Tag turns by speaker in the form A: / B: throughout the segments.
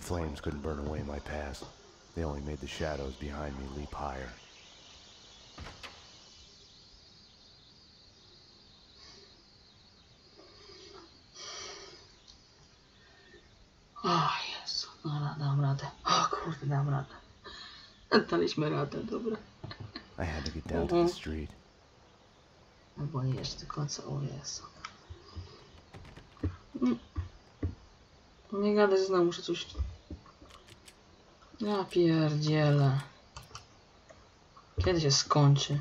A: The flames couldn't burn away my past. They only made the shadows behind me leap higher.
B: O Jezu, no dam radę. O kurde, dam radę. Daliśmy radę, dobra.
A: I had to get down to the street.
B: Albo nie jeszcze do końca, o Jezu. Nie gadaj, że znowu muszę coś... Ja pierdzielę. Kiedy się skończy?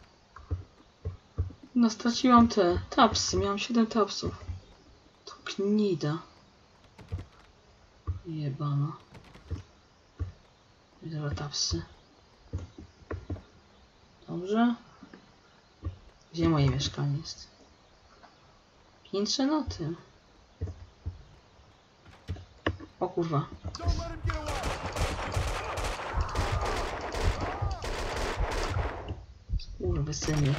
B: No straciłam te tapsy, miałam 7 tapsów. To gnida. Jebana. Dobra, tapsy. Dobrze. Gdzie moje mieszkanie jest? Piętrze na tym. O kurwa. Kurwa, synie.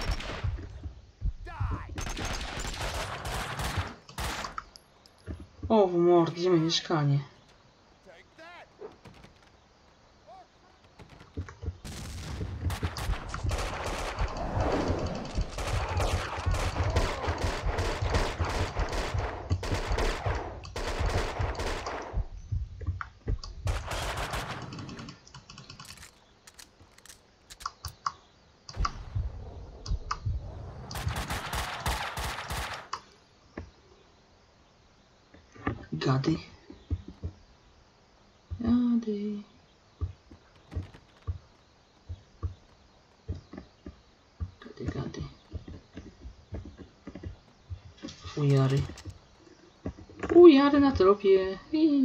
B: O, w mord, gdzie moje mieszkanie? Gady. Gady. Gady, gady. Fujary. Fujary na tropie.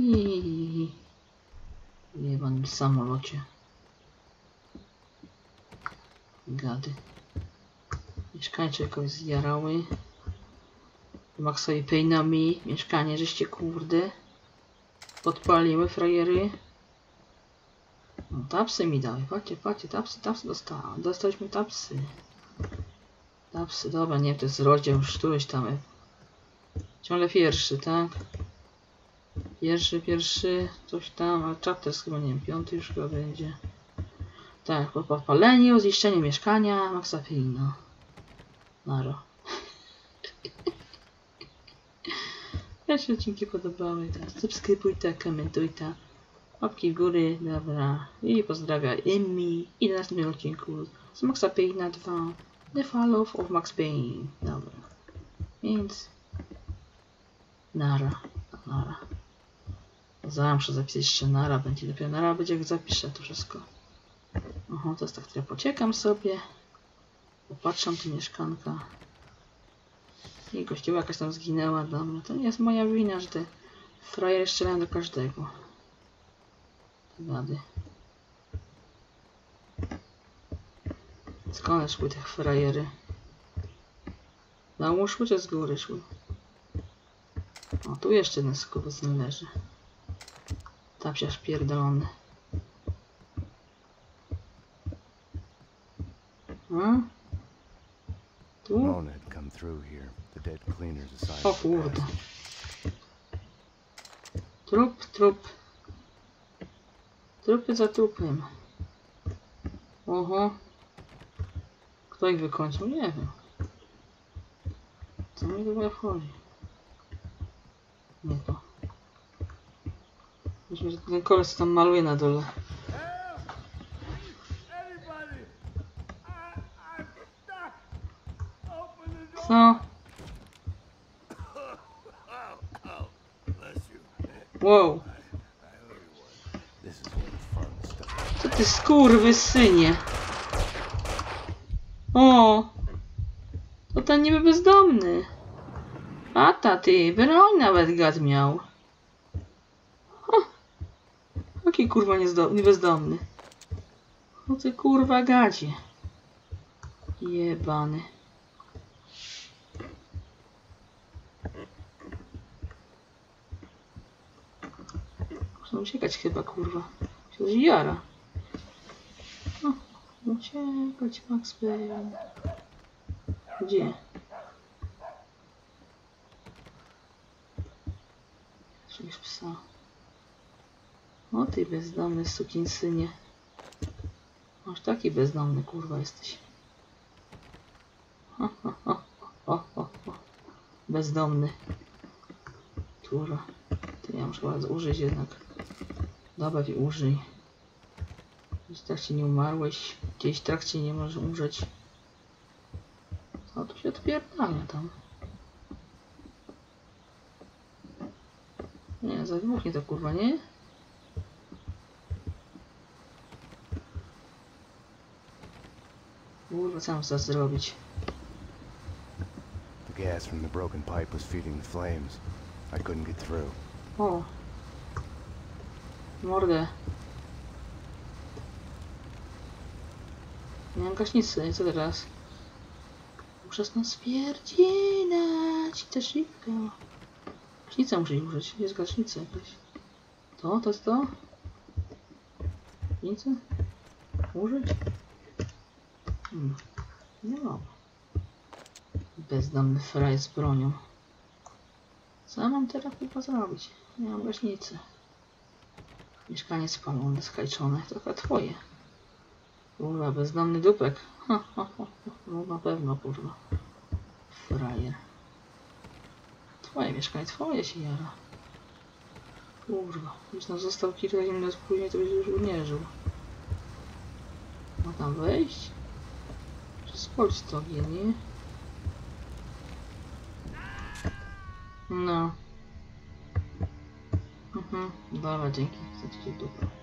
B: W jebanym samolocie. Gady. Mieszkanie czegoś zjarały. Maxowi pejnami. Mieszkanie, żeście kurde podpaliły, frajery. No, tapsy mi dały. Patrzcie, patrzcie, tapsy dostałem. Dostaliśmy tapsy. Tapsy, dobra, nie wiem, to jest rozdział już któryś tam. Ciągle pierwszy, tak? Pierwszy, coś tam, a chapter chyba, nie wiem, 5 już chyba będzie. Tak, po podpaleniu, zniszczeniu mieszkania, Maxa Payna. Naro. Ja się odcinki podobały, tak, subskrybuj, tak, komentuj, tak, łapki w góry, dobra, i pozdrawiam Emmy i na następnym odcinku z Maxa Payna 2, The Fall of Max Payne, dobra, więc nara. Muszę zapisać jeszcze nara, będzie lepiej, nara będzie jak zapiszę to wszystko. Aha, to jest tak, trochę pociekam sobie, popatrzam tu mieszkanka. I gościuwa jakaś tam zginęła, dobra, to nie jest moja wina, że te frajery strzelają do każdego. Gady. Skąd szły te frajery? Na szły czy z góry szły? O, tu jeszcze jeden skubysyn leży. Tapsiarz pierdolony. Tu? O kurde. Trup. Trupy za trupem. Oho. Kto ich wykończył? Nie wiem. Co mi w ogóle wchodzi? Nie to. Myślę, że ten koleś tam maluje na dole. Co? Wow. Co ty skurwysynie? O! To ten niby bezdomny. A ty, broń nawet gad miał. Jaki kurwa nie bezdomny? No ty kurwa gadzie. Jebany. Muszę uciekać chyba, kurwa. Się zjara. No, uciekać, Max Payne. Gdzie? Czegoś psa. O ty bezdomny sukinsynie. Aż taki bezdomny kurwa jesteś. O. Bezdomny. Kurwa. To ja muszę chyba użyć jednak. Dobra, użyj. W trakcie nie umarłeś. Gdzieś w trakcie nie możesz umrzeć. Co tu się odpierdala tam? Nie, zawybuchnie to kurwa, nie? Kurwa, co mam zaraz zrobić?
A: The gas from the broken pipe was feeding the flames. I couldn't get through.
B: O! Mordę. Nie mam gaśnicy, co teraz? Muszę stąd spierdzielać tę szybko. Gaśnicę muszę użyć. Jest gaśnica jakaś. To jest to? Gaśnicę? Użyć? Nie mam. Bezdomny fraj z bronią. Co mam teraz chyba zrobić? Nie mam gaśnicy. Mieszkanie spalone, skajczone. Trochę twoje. Kurwa, bezdomny dupek. No na pewno, kurwa. Frajer. Twoje mieszkanie, twoje się jara. Kurwa. Już nam został kilka minut później, to byś już nie żył. Ma tam wejść? Czy spalić to nie? No. Dobra, dzięki. Chcę ci się dupę.